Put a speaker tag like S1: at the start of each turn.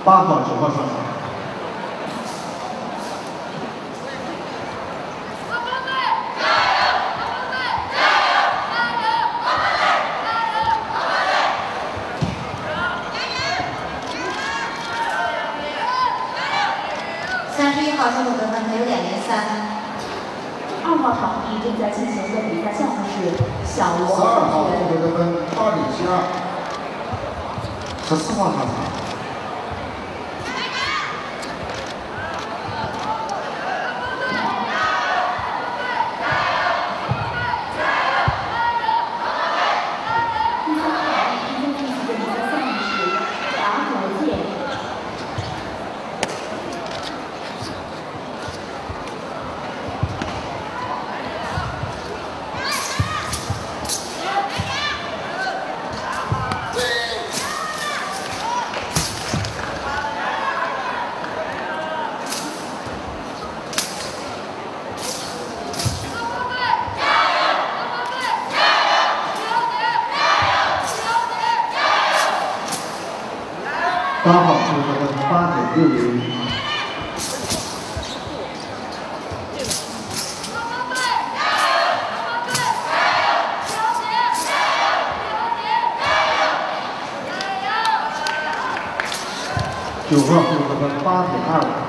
S1: 8号、9号上场。
S2: 31号中路得分还有2连3。
S3: 2号场地正在进行的比赛项目是小罗
S1: 12号中路得分8.72。14号上场。 8号中路得分8.60。 9号中路得分8.25。